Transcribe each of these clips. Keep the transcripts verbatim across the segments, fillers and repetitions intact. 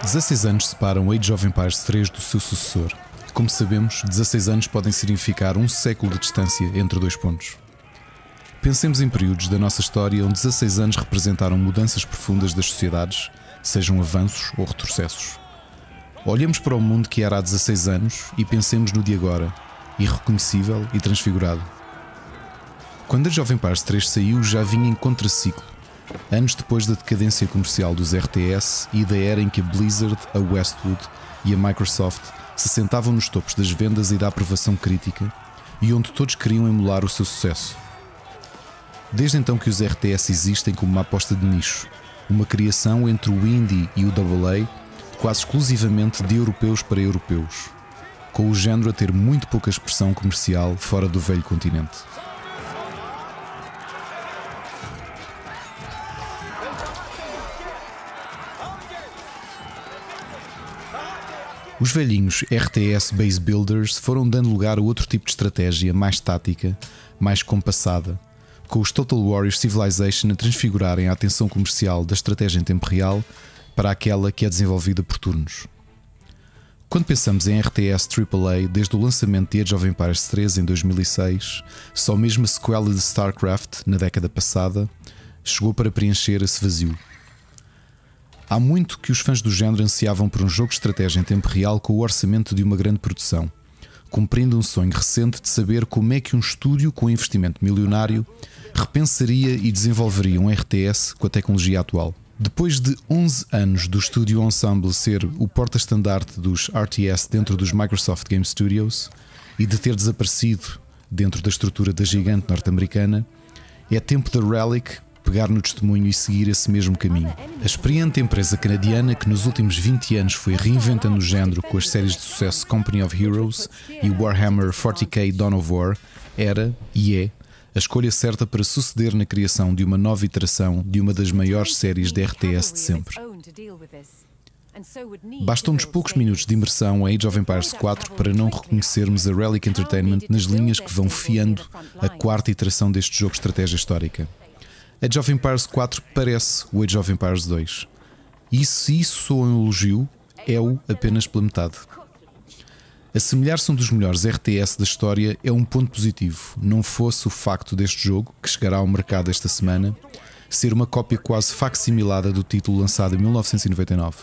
dezasseis anos separam Age of Empires três do seu sucessor. Como sabemos, dezasseis anos podem significar um século de distância entre dois pontos. Pensemos em períodos da nossa história onde dezasseis anos representaram mudanças profundas das sociedades, sejam avanços ou retrocessos. Olhemos para o mundo que era há dezasseis anos e pensemos no de agora, irreconhecível e transfigurado. Quando Age of Empires três saiu, já vinha em contraciclo, anos depois da decadência comercial dos R T S e da era em que a Blizzard, a Westwood e a Microsoft se sentavam nos topos das vendas e da aprovação crítica, e onde todos queriam emular o seu sucesso. Desde então que os R T S existem como uma aposta de nicho, uma criação entre o indie e o double A, quase exclusivamente de europeus para europeus, com o género a ter muito pouca expressão comercial fora do velho continente. Os velhinhos R T S Base Builders foram dando lugar a outro tipo de estratégia mais tática, mais compassada, com os Total War Civilization a transfigurarem a atenção comercial da estratégia em tempo real para aquela que é desenvolvida por turnos. Quando pensamos em R T S triplo A, desde o lançamento de Age of Empires três em dois mil e seis, só mesmo a sequela de StarCraft, na década passada, chegou para preencher esse vazio. Há muito que os fãs do género ansiavam por um jogo de estratégia em tempo real com o orçamento de uma grande produção, cumprindo um sonho recente de saber como é que um estúdio com investimento milionário repensaria e desenvolveria um R T S com a tecnologia atual. Depois de onze anos do estúdio Ensemble ser o porta-estandarte dos R T S dentro dos Microsoft Game Studios e de ter desaparecido dentro da estrutura da gigante norte-americana, é tempo da Relic pegar no testemunho e seguir esse mesmo caminho. A experiente empresa canadiana que nos últimos vinte anos foi reinventando o género com as séries de sucesso Company of Heroes e Warhammer quarenta K Dawn of War era, e é, a escolha certa para suceder na criação de uma nova iteração de uma das maiores séries de R T S de sempre. Bastam-nos poucos minutos de imersão a Age of Empires quatro para não reconhecermos a Relic Entertainment nas linhas que vão fiando a quarta iteração deste jogo de estratégia histórica. Age of Empires quatro parece o Age of Empires dois. E se isso soa um elogio, é-o apenas pela metade. Assemelhar-se a um dos melhores R T S da história é um ponto positivo, não fosse o facto deste jogo, que chegará ao mercado esta semana, ser uma cópia quase facsimilada do título lançado em mil novecentos e noventa e nove.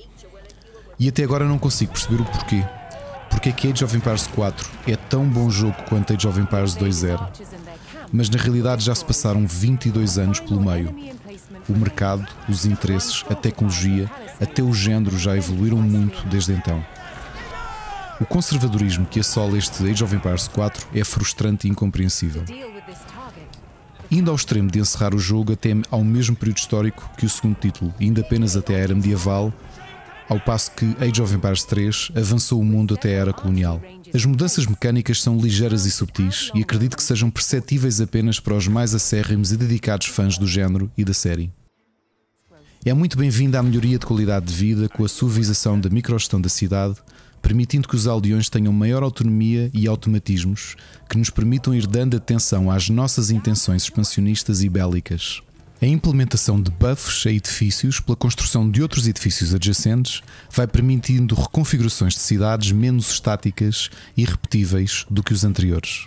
E até agora não consigo perceber o porquê. Porque é que Age of Empires quatro é tão bom jogo quanto Age of Empires dois era. Mas na realidade já se passaram vinte e dois anos pelo meio. O mercado, os interesses, a tecnologia, até o género já evoluíram muito desde então. O conservadorismo que assola este Age of Empires quatro é frustrante e incompreensível. Indo ao extremo de encerrar o jogo até ao mesmo período histórico que o segundo título, indo apenas até a era medieval, ao passo que Age of Empires três avançou o mundo até a era colonial. As mudanças mecânicas são ligeiras e subtis e acredito que sejam perceptíveis apenas para os mais acérrimos e dedicados fãs do género e da série. É muito bem-vinda a melhoria de qualidade de vida com a suavização da microgestão da cidade, permitindo que os aldeões tenham maior autonomia e automatismos que nos permitam ir dando atenção às nossas intenções expansionistas e bélicas. A implementação de buffs a edifícios pela construção de outros edifícios adjacentes vai permitindo reconfigurações de cidades menos estáticas e repetíveis do que os anteriores.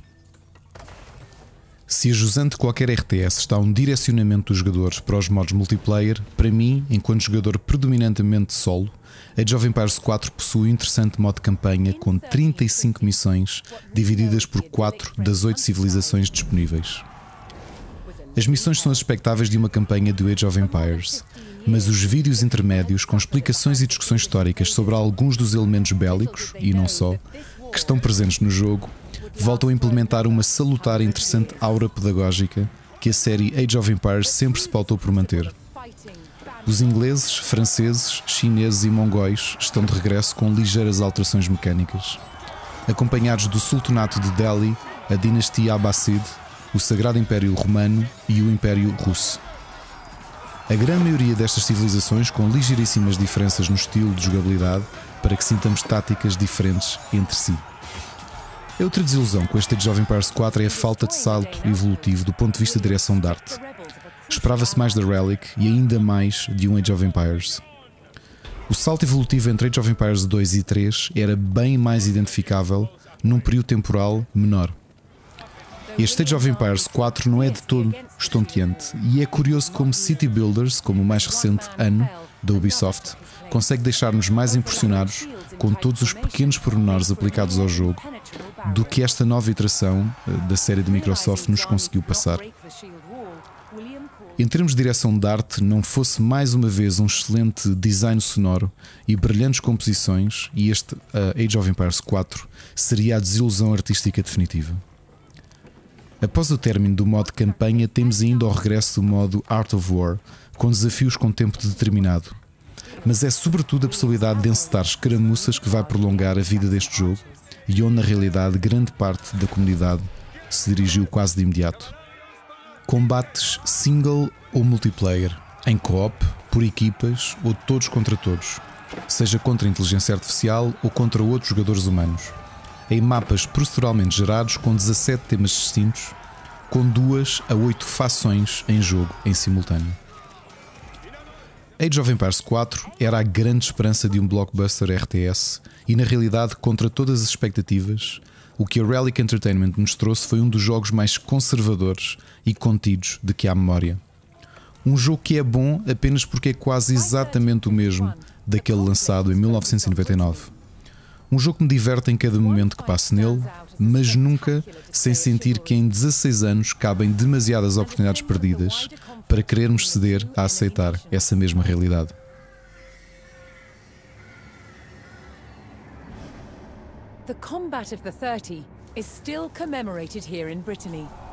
Se a jusante de qualquer R T S está um direcionamento dos jogadores para os modos multiplayer, para mim, enquanto jogador predominantemente solo, Age of Empires quatro possui um interessante modo de campanha com trinta e cinco missões divididas por quatro das oito civilizações disponíveis. As missões são as expectáveis de uma campanha do Age of Empires, mas os vídeos intermédios com explicações e discussões históricas sobre alguns dos elementos bélicos, e não só, que estão presentes no jogo, voltam a implementar uma salutar e interessante aura pedagógica que a série Age of Empires sempre se pautou por manter. Os ingleses, franceses, chineses e mongóis estão de regresso com ligeiras alterações mecânicas, acompanhados do Sultanato de Delhi, a dinastia Abbasid, o Sagrado Império Romano e o Império Russo. A grande maioria destas civilizações com ligeiríssimas diferenças no estilo de jogabilidade para que sintamos táticas diferentes entre si. A outra desilusão com este Age of Empires quatro é a falta de salto evolutivo do ponto de vista de direção de arte. Esperava-se mais da Relic e ainda mais de um Age of Empires. O salto evolutivo entre Age of Empires dois e três era bem mais identificável num período temporal menor. Este Age of Empires quatro não é de todo estonteante e é curioso como City Builders, como o mais recente ano da Ubisoft, consegue deixar-nos mais impressionados com todos os pequenos pormenores aplicados ao jogo do que esta nova iteração da série de Microsoft nos conseguiu passar. Em termos de direção de arte, não fosse mais uma vez um excelente design sonoro e brilhantes composições, e este uh, Age of Empires quatro seria a desilusão artística definitiva. Após o término do modo campanha, temos ainda o regresso do modo Art of War, com desafios com tempo determinado. Mas é sobretudo a possibilidade de encetar escaramuças que vai prolongar a vida deste jogo e onde na realidade grande parte da comunidade se dirigiu quase de imediato. Combates single ou multiplayer, em co-op, por equipas ou todos contra todos, seja contra a inteligência artificial ou contra outros jogadores humanos, em mapas proceduralmente gerados com dezassete temas distintos, com duas a oito fações em jogo em simultâneo. Age of Empires quatro era a grande esperança de um blockbuster R T S e, na realidade, contra todas as expectativas, o que a Relic Entertainment nos trouxe foi um dos jogos mais conservadores e contidos de que há memória. Um jogo que é bom apenas porque é quase exatamente o mesmo daquele lançado em mil novecentos e noventa e nove. Um jogo que me diverte em cada momento que passo nele, mas nunca sem sentir que em dezasseis anos cabem demasiadas oportunidades perdidas para querermos ceder a aceitar essa mesma realidade. The combat of the thirty is still commemorated here in Brittany.